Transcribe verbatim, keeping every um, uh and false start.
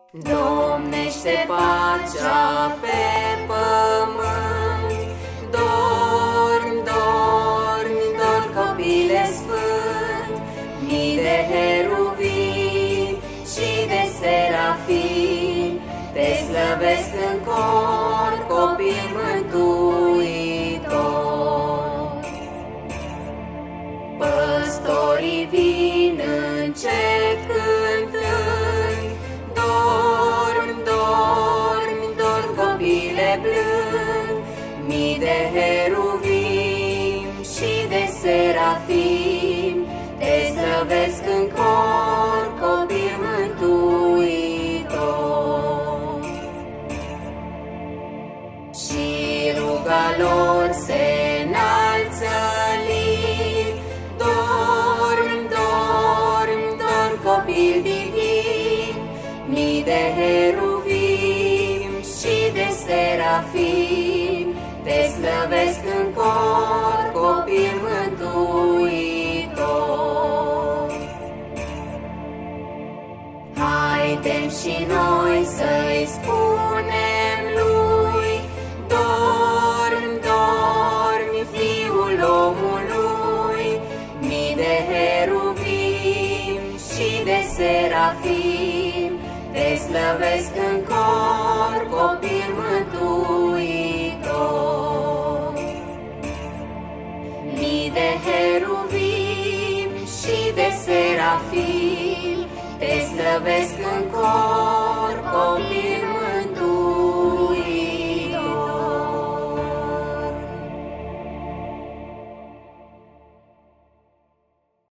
Domnește pacea pe pământ. Dormi, dormi, dormi, copile sfânt. Mii de heruvimi și de serafimi te slăvesc în cor, copil mântuitor. Păstorii vin încet cântând. Dormi, dormi, dormi, copile blând. Mii de heruvimi și de serafimi te slăvesc în cor, copil mântuitor. Și ruga lor se înalță lin. Dormi, dormi, dormi, copil divin. Mii de heruvimi și de serafimi te slăvesc în cor, copil mântuitor. Haidem și noi să-i spunem lui. Dormi, dormi, fiul omului. Mii de heruvimi și de serafimi te slăvesc în cor, copil mântuitor. Mii de heruvimi și de serafimi te slăvesc în cor, copil mântuitor.